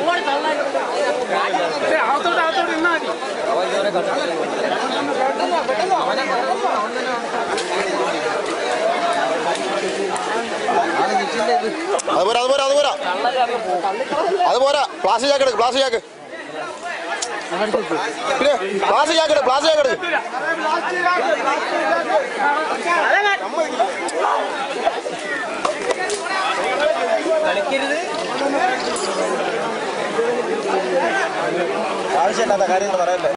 അതുപോരാ plastic ചാക്ക് എടുക്ക് plastic ചാക്ക് പ്ലാസ്റ്റിക് ചാക്ക് പ്ലാസ്റ്റിക് ചാക്ക് എടുക്ക് ആവശ്യമില്ലാത്ത കാര്യങ്ങൾ പറയല്ലേ.